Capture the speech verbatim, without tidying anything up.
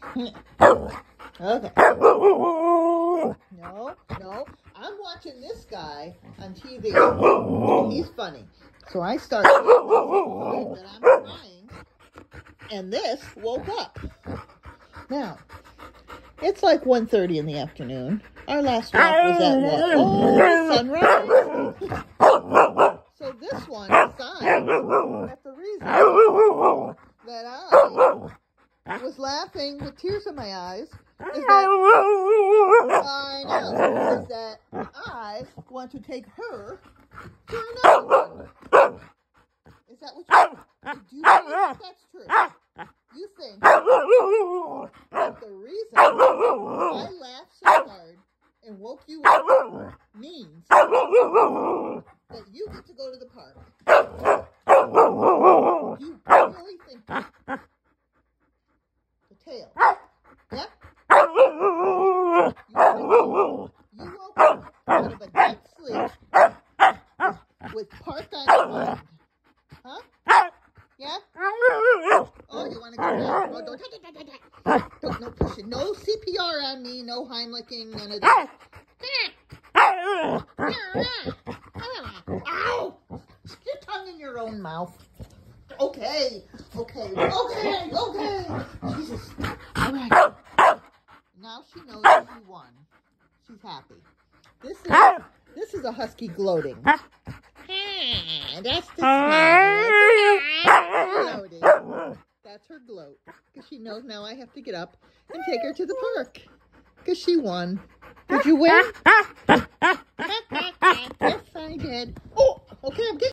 Okay. No, no. I'm watching this guy on T V. He's funny. So I start that I'm crying, and this woke up. Now, it's like one thirty in the afternoon. Our last walk was at what? Oh, sunrise. So this one decided that the reason that I was laughing with tears in my eyes is that I know is that I want to take her to another one. Is that what you do? You think that's true? You think that the reason I laughed so hard and woke you up means that you get to go to the park? You really think that? The tail. Yep. You, you woke up out of a deep sleep with park on your mind. Huh? Yeah? Oh, you want to go down? Oh, don't, don't, no pushing. No C P R on me. No Heimliching. None of that. Ow! Stick your tongue in your own mouth. Okay. Okay. Okay. Okay. Jesus. All right. Now she knows she won. She's happy. This is this is a husky gloating. That's the smile. Gloating. That's her gloat. Because she knows now I have to get up and take her to the park. Because she won. Did you win? Yes, I did. Oh, okay, I'm getting